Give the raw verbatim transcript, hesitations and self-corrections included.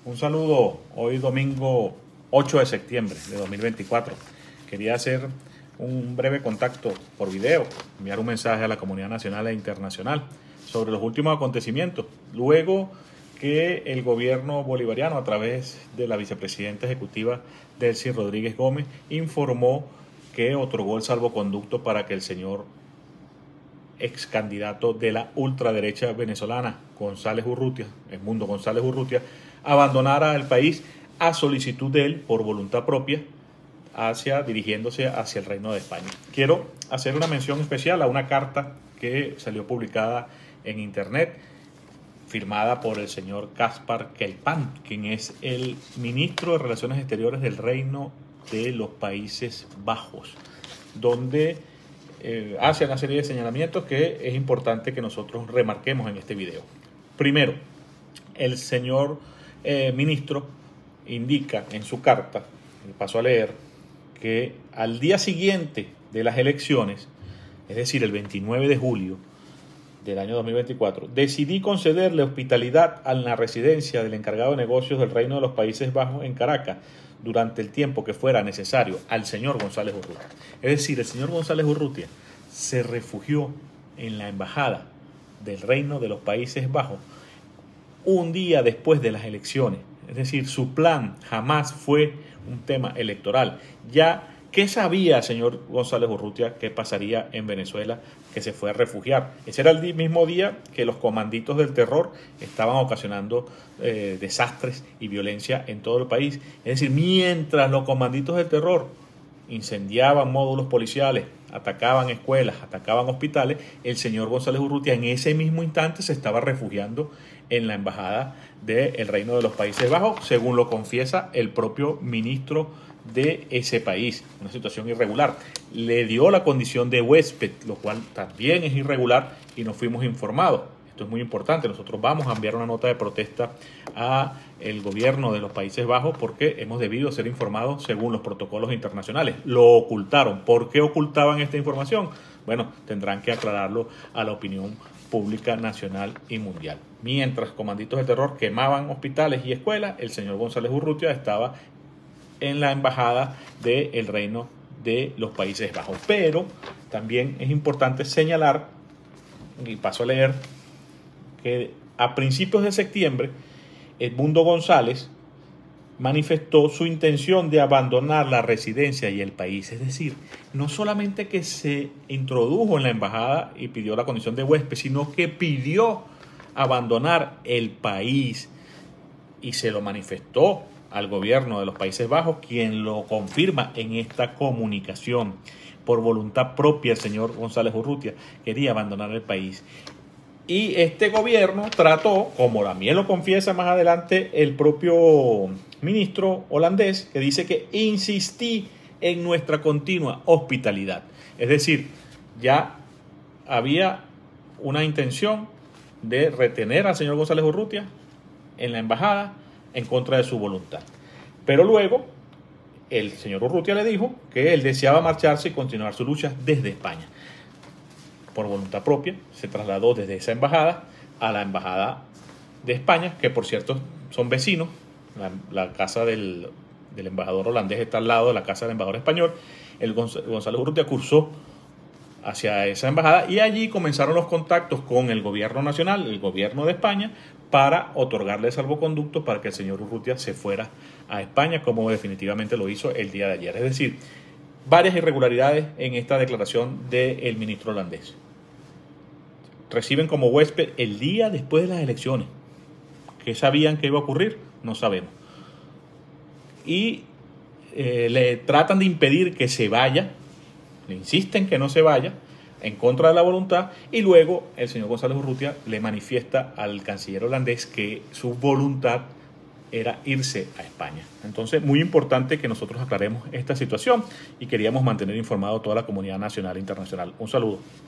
Un saludo hoy domingo ocho de septiembre de dos mil veinticuatro. Quería hacer un breve contacto por video, enviar un mensaje a la comunidad nacional e internacional sobre los últimos acontecimientos, luego que el gobierno bolivariano, a través de la vicepresidenta ejecutiva Delcy Rodríguez Gómez, informó que otorgó el salvoconducto para que el señor ex candidato de la ultraderecha venezolana, González Urrutia, Edmundo González Urrutia, abandonara el país a solicitud de él por voluntad propia, hacia, dirigiéndose hacia el Reino de España. Quiero hacer una mención especial a una carta que salió publicada en internet, firmada por el señor Kaspar Kelpan, quien es el ministro de Relaciones Exteriores del Reino de los Países Bajos, donde eh, hace una serie de señalamientos que es importante que nosotros remarquemos en este video. Primero, el señor eh, ministro indica en su carta, paso a leer, que al día siguiente de las elecciones, es decir, el veintinueve de julio del año dos mil veinticuatro, decidí concederle hospitalidad a la residencia del encargado de negocios del Reino de los Países Bajos en Caracas durante el tiempo que fuera necesario al señor González Urrutia. Es decir, el señor González Urrutia se refugió en la embajada del Reino de los Países Bajos un día después de las elecciones. Es decir, su plan jamás fue un tema electoral. Ya, ¿qué sabía el señor González Urrutia que pasaría en Venezuela, que se fue a refugiar? Ese era el mismo día que los comanditos del terror estaban ocasionando eh, desastres y violencia en todo el país. Es decir, mientras los comanditos del terror incendiaban módulos policiales, atacaban escuelas, atacaban hospitales, el señor González Urrutia en ese mismo instante se estaba refugiando en la embajada del Reino de los Países Bajos, según lo confiesa el propio ministro de ese país. Una situación irregular. Le dio la condición de huésped, lo cual también es irregular y nos fuimos informados. Esto es muy importante. Nosotros vamos a enviar una nota de protesta a el gobierno de los Países Bajos porque hemos debido ser informados según los protocolos internacionales. Lo ocultaron. ¿Por qué ocultaban esta información? Bueno, tendrán que aclararlo a la opinión pública nacional y mundial. Mientras comanditos del terror quemaban hospitales y escuelas, el señor González Urrutia estaba en la embajada del Reino de los Países Bajos. Pero también es importante señalar, y paso a leer, que a principios de septiembre Edmundo González manifestó su intención de abandonar la residencia y el país. Es decir, no solamente que se introdujo en la embajada y pidió la condición de huésped, sino que pidió abandonar el país y se lo manifestó al gobierno de los Países Bajos, quien lo confirma en esta comunicación. Por voluntad propia, el señor González Urrutia quería abandonar el país. Y este gobierno trató, como también lo confiesa más adelante el propio ministro holandés, que dice que insistí en nuestra continua hospitalidad. Es decir, ya había una intención de retener al señor González Urrutia en la embajada en contra de su voluntad. Pero luego el señor Urrutia le dijo que él deseaba marcharse y continuar su lucha desde España. Por voluntad propia se trasladó desde esa embajada a la embajada de España, que por cierto son vecinos. La, la casa del, del embajador holandés está al lado de la casa del embajador español. El Gonz- González Urrutia cursó hacia esa embajada y allí comenzaron los contactos con el gobierno nacional, el gobierno de España, para otorgarle salvoconducto para que el señor Urrutia se fuera a España, como definitivamente lo hizo el día de ayer. Es decir, varias irregularidades en esta declaración del ministro holandés. Reciben como huésped el día después de las elecciones. ¿Qué sabían que iba a ocurrir? No sabemos. Y eh, le tratan de impedir que se vaya, le insisten que no se vaya, en contra de la voluntad, y luego el señor González Urrutia le manifiesta al canciller holandés que su voluntad era irse a España. Entonces, muy importante que nosotros aclaremos esta situación y queríamos mantener informado a toda la comunidad nacional e internacional. Un saludo.